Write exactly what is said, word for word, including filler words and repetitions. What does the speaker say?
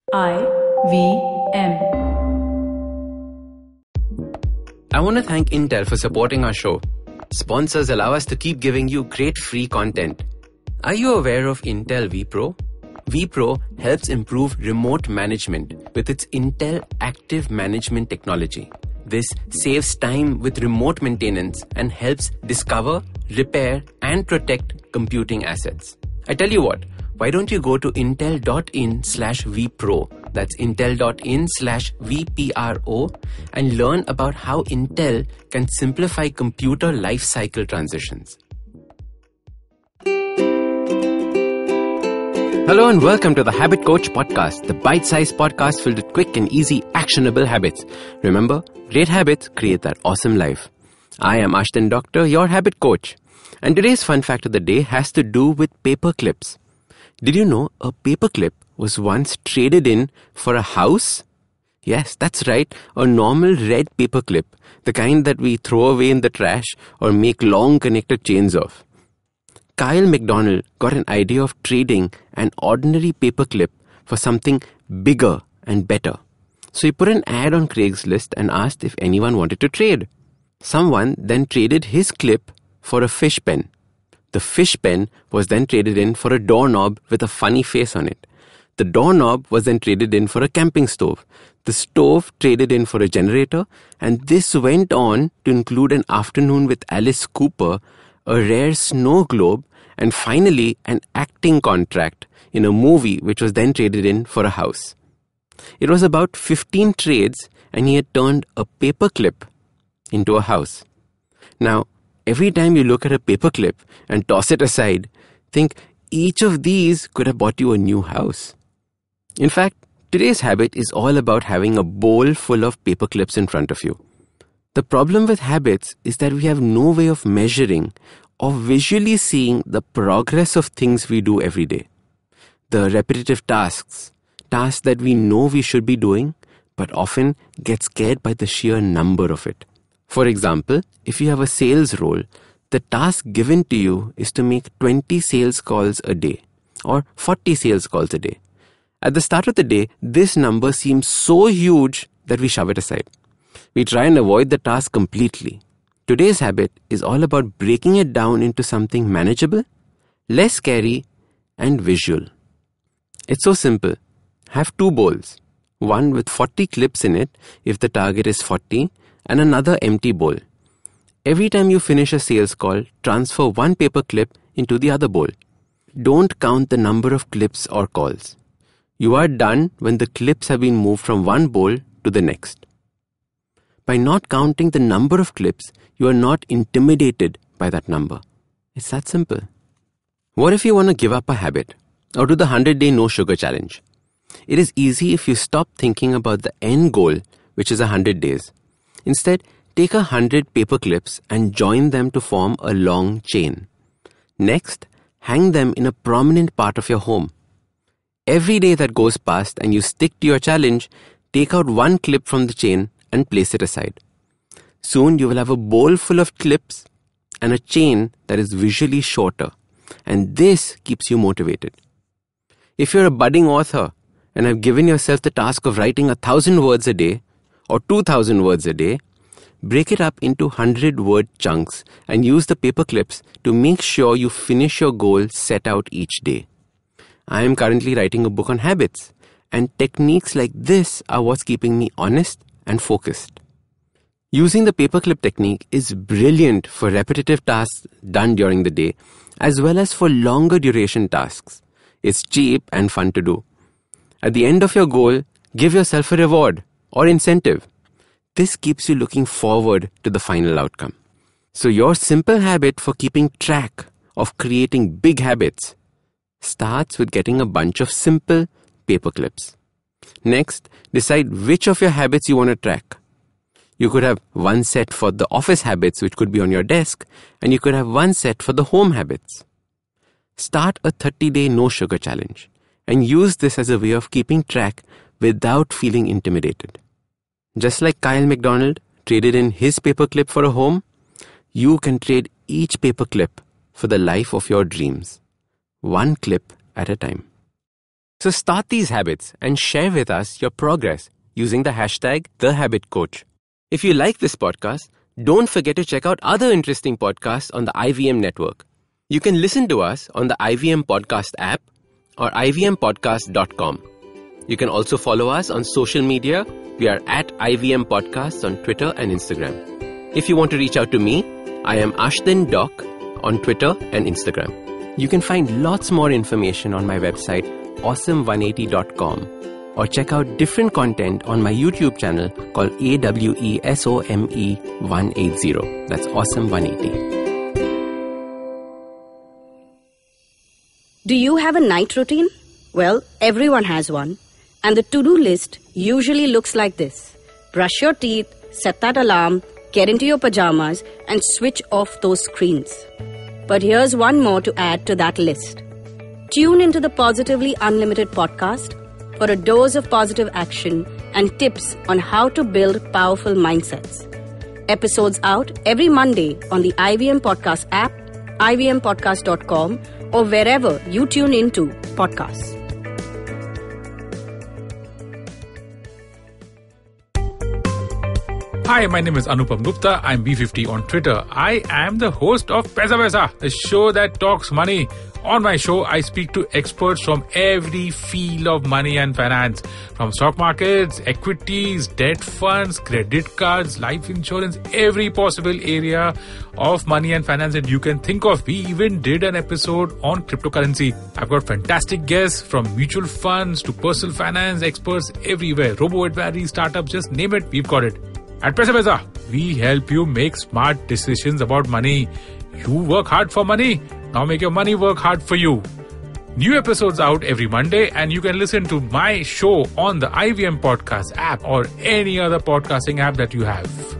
I V M. I want to thank Intel for supporting our show. Sponsors allow us to keep giving you great free content. Are you aware of Intel vPro? vPro helps improve remote management with its Intel Active Management technology. This saves time with remote maintenance and helps discover, repair, and protect computing assets. I tell you what, why don't you go to intel.in slash vpro, that's intel.in slash vpro, and learn about how Intel can simplify computer lifecycle transitions. Hello and welcome to the Habit Coach Podcast, the bite-sized podcast filled with quick and easy actionable habits. Remember, great habits create that awesome life. I am Ashdin Doctor, your habit coach. And today's fun fact of the day has to do with paperclips. Did you know a paperclip was once traded in for a house? Yes, that's right, a normal red paperclip, the kind that we throw away in the trash or make long connected chains of. Kyle McDonald got an idea of trading an ordinary paperclip for something bigger and better. So he put an ad on Craigslist and asked if anyone wanted to trade. Someone then traded his clip for a fish pen. The fish pen was then traded in for a doorknob with a funny face on it. The doorknob was then traded in for a camping stove. The stove traded in for a generator, and this went on to include an afternoon with Alice Cooper, a rare snow globe, and finally an acting contract in a movie which was then traded in for a house. It was about fifteen trades, and he had turned a paperclip into a house. Now, every time you look at a paperclip and toss it aside, think each of these could have bought you a new house. In fact, today's habit is all about having a bowl full of paperclips in front of you. The problem with habits is that we have no way of measuring or visually seeing the progress of things we do every day. The repetitive tasks, tasks that we know we should be doing, but often get scared by the sheer number of it. For example, if you have a sales role, the task given to you is to make twenty sales calls a day or forty sales calls a day. At the start of the day, this number seems so huge that we shove it aside. We try and avoid the task completely. Today's habit is all about breaking it down into something manageable, less scary, and visual. It's so simple. Have two bowls, one with forty clips in it if the target is forty, and another empty bowl. Every time you finish a sales call, transfer one paper clip into the other bowl. Don't count the number of clips or calls. You are done when the clips have been moved from one bowl to the next. By not counting the number of clips, you are not intimidated by that number. It's that simple. What if you want to give up a habit or do the one hundred day no sugar challenge? It is easy if you stop thinking about the end goal, which is one hundred days. Instead, take a hundred paper clips and join them to form a long chain. Next, hang them in a prominent part of your home. Every day that goes past and you stick to your challenge, take out one clip from the chain and place it aside. Soon you will have a bowl full of clips and a chain that is visually shorter, and this keeps you motivated. If you're a budding author and have given yourself the task of writing a thousand words a day, or two thousand words a day, break it up into one hundred word chunks and use the paper clips to make sure you finish your goal set out each day. I am currently writing a book on habits, and techniques like this are what's keeping me honest and focused. Using the paperclip technique is brilliant for repetitive tasks done during the day, as well as for longer duration tasks. It's cheap and fun to do. At the end of your goal, give yourself a reward or incentive. This keeps you looking forward to the final outcome. So your simple habit for keeping track of creating big habits starts with getting a bunch of simple paper clips. Next, decide which of your habits you want to track. You could have one set for the office habits, which could be on your desk, and you could have one set for the home habits. Start a thirty day no sugar challenge and use this as a way of keeping track without feeling intimidated. Just like Kyle McDonald traded in his paperclip for a home, you can trade each paperclip for the life of your dreams, one clip at a time. So start these habits and share with us your progress using the hashtag TheHabitCoach. If you like this podcast, don't forget to check out other interesting podcasts on the I V M network. You can listen to us on the I V M Podcast app or I V M podcast dot com. You can also follow us on social media. We are at I V M Podcasts on Twitter and Instagram. If you want to reach out to me, I am Ashdin Doc on Twitter and Instagram. You can find lots more information on my website, awesome one eighty dot com, or check out different content on my YouTube channel called A W E S O M E one eighty. That's Awesome one eighty. Do you have a night routine? Well, everyone has one. And the to-do list usually looks like this. Brush your teeth, set that alarm, get into your pajamas, and switch off those screens. But here's one more to add to that list. Tune into the Positively Unlimited podcast for a dose of positive action and tips on how to build powerful mindsets. Episodes out every Monday on the I V M Podcast app, I V M podcast dot com, or wherever you tune into podcasts. Hi, my name is Anupam Gupta. I'm B fifty on Twitter. I am the host of Paisa Vaisa, a show that talks money. On my show, I speak to experts from every field of money and finance, from stock markets, equities, debt funds, credit cards, life insurance, every possible area of money and finance that you can think of. We even did an episode on cryptocurrency. I've got fantastic guests from mutual funds to personal finance experts everywhere. Robo-advisory, startups, just name it, we've got it. At Paisa Vaisa, we help you make smart decisions about money. You work hard for money. Now make your money work hard for you. New episodes out every Monday, and you can listen to my show on the I V M Podcast app or any other podcasting app that you have.